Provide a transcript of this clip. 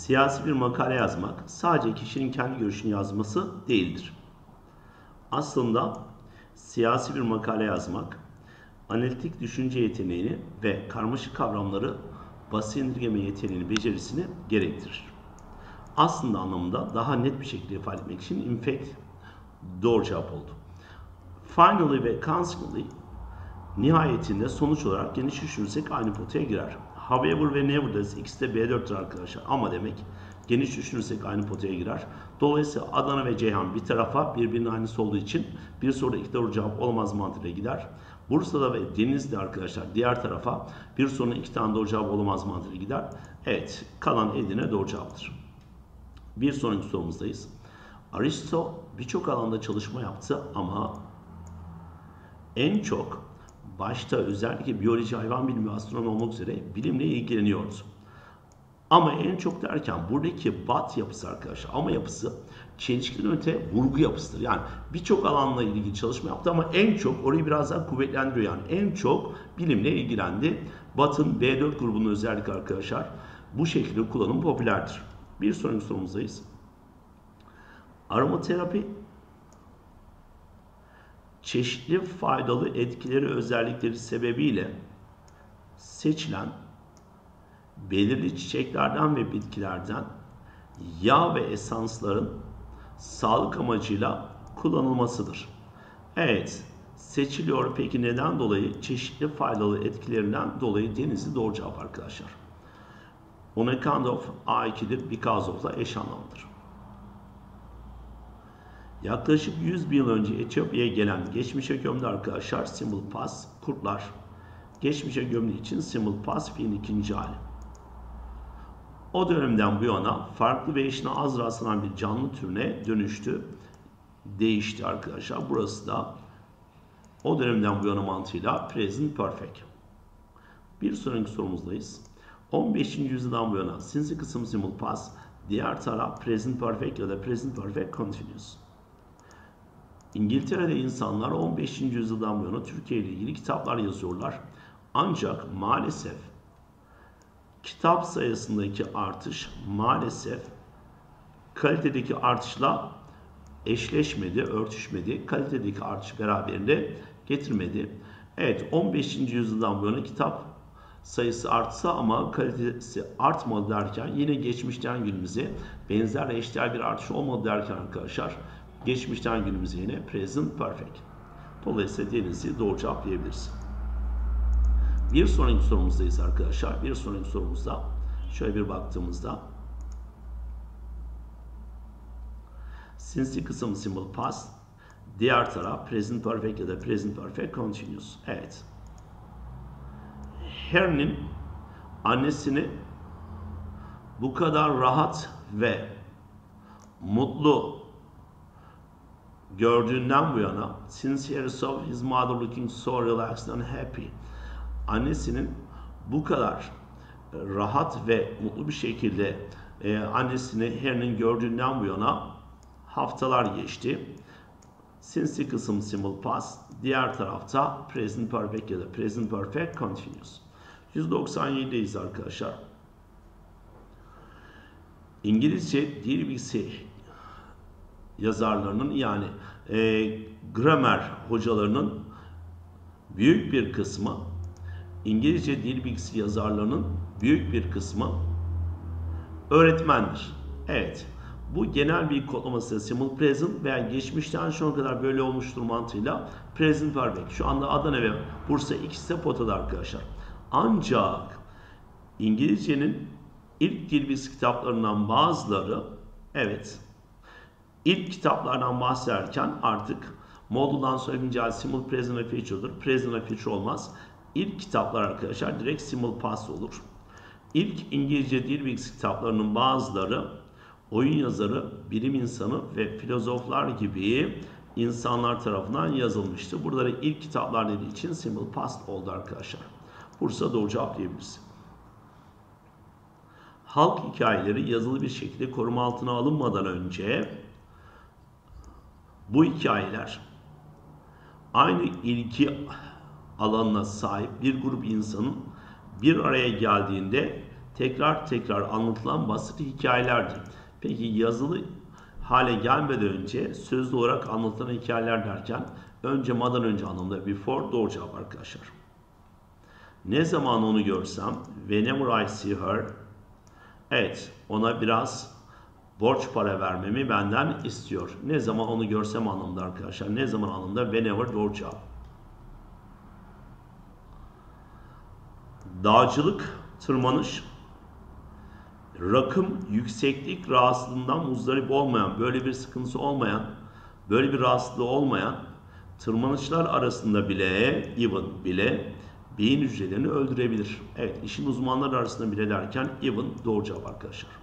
Siyasi bir makale yazmak sadece kişinin kendi görüşünü yazması değildir. Aslında siyasi bir makale yazmak, analitik düşünce yeteneğini ve karmaşık kavramları basit indirgeme yeteneğini, becerisini gerektirir. Aslında anlamında daha net bir şekilde ifade etmek için in fact doğru cevap oldu. Finally ve consequently nihayetinde sonuç olarak geniş düşünürsek aynı potaya girer. However ve nevertheless ikisi de B4'tür arkadaşlar. Ama demek geniş düşünürsek aynı potaya girer. Dolayısıyla Adana ve Ceyhan bir tarafa birbirinin aynısı olduğu için bir soruda iki doğru cevap olamaz mantığıyla gider. Bursa'da ve Denizli arkadaşlar diğer tarafa bir sorunun iki tane doğru cevap olamaz mantığıyla gider. Evet, kalan Edirne doğru cevaptır. Bir sonraki sorumuzdayız. Aristo birçok alanda çalışma yaptı ama en çok başta özellikle biyoloji, hayvan bilimi ve astronomi olmak üzere bilimle ilgileniyordu. Ama en çok derken buradaki but yapısı arkadaşlar, ama yapısı çelişkiden öte vurgu yapısıdır. Yani birçok alanla ilgili çalışma yaptı ama en çok orayı biraz daha kuvvetlendiriyor. Yani en çok bilimle ilgilendi. But'ın B4 grubunun özellikle arkadaşlar bu şekilde kullanımı popülerdir. Bir sonraki sorumuzdayız. Aromaterapi çeşitli faydalı etkileri, özellikleri sebebiyle seçilen belirli çiçeklerden ve bitkilerden yağ ve esansların sağlık amacıyla kullanılmasıdır. Evet, seçiliyor. Peki neden dolayı? Çeşitli faydalı etkilerinden dolayı Denizli doğru cevap arkadaşlar. On account of A2'dir, because of'la eş anlamlıdır. Yaklaşık 100 bin yıl önce Etiyopya'ya gelen geçmişe gömdü arkadaşlar simul past, kurtlar. Geçmişe gömdüğü için simul past fiilin ikinci hali. O dönemden bu yana farklı ve eşine az rastlanan bir canlı türüne dönüştü, değişti arkadaşlar. Burası da o dönemden bu yana mantığıyla present perfect. Bir sonraki sorumuzdayız. 15. yüzyıldan bu yana sinsi kısım simul past, diğer taraf present perfect ya da present perfect continuous. İngiltere'de insanlar 15. yüzyıldan bu yana Türkiye ile ilgili kitaplar yazıyorlar. Ancak maalesef kitap sayısındaki artış maalesef kalitedeki artışla eşleşmedi, örtüşmedi. Kalitedeki artış beraberinde getirmedi. Evet, 15. yüzyıldan bu yana kitap sayısı artsa ama kalitesi artmadı derken yine geçmişten günümüze benzer eşdeğer bir artış olmadı derken arkadaşlar geçmişten günümüze yine present perfect. Dolayısıyla Denizli doğru cevap diyebiliriz. Bir sonraki sorumuzdayız arkadaşlar. Bir sonraki sorumuzda şöyle bir baktığımızda sinsi kısım simple past, diğer taraf present perfect ya da present perfect continuous. Evet. Harry'nin annesini bu kadar rahat ve mutlu gördüğünden bu yana since Harry saw his mother looking so relaxed and happy, annesinin bu kadar rahat ve mutlu bir şekilde annesini Harry'nin gördüğünden bu yana haftalar geçti. Since kısım simple past, diğer tarafta present perfect ya da present perfect continuous. 197'deyiz arkadaşlar. İngilizce dil bilgisi yazarlarının yani gramer hocalarının büyük bir kısmı, İngilizce dil bilgisi yazarlarının büyük bir kısmı öğretmendir. Evet, bu genel bir kodlaması simple present veya geçmişten şu ana kadar böyle olmuştur mantığıyla present perfect. Şu anda Adana ve Bursa ikisi de potada arkadaşlar. Ancak İngilizcenin ilk dil bilgisi kitaplarından bazıları, evet, ilk kitaplardan bahsederken artık moduldan sonra güncel simple present ve future'dır. Present ve future olmaz. İlk kitaplar arkadaşlar direkt simple past olur. İlk İngilizce dil bilgisi kitaplarının bazıları oyun yazarı, bilim insanı ve filozoflar gibi insanlar tarafından yazılmıştı. Burada ilk kitaplar dediği için simple past oldu arkadaşlar. Bursa doğru cevap diyebiliriz. Halk hikayeleri yazılı bir şekilde koruma altına alınmadan önce bu hikayeler aynı ilgi alanına sahip bir grup insanın bir araya geldiğinde tekrar tekrar anlatılan basit hikayelerdir. Peki yazılı hale gelmeden önce sözlü olarak anlatılan hikayeler derken madan önce anlamında before doğru cevap arkadaşlar. Ne zaman onu görsem, whenever I see her, evet, ona biraz borç para vermemi benden istiyor. Ne zaman onu görsem anlamında arkadaşlar. Ne zaman anlamında whenever doğru cevap. Dağcılık, tırmanış, rakım, yükseklik rahatsızlığından muzdarip olmayan, böyle bir sıkıntısı olmayan, böyle bir rahatsızlığı olmayan tırmanışlar arasında bile beyin hücrelerini öldürebilir. Evet, işin uzmanları arasında bile derken even doğru cevap arkadaşlar.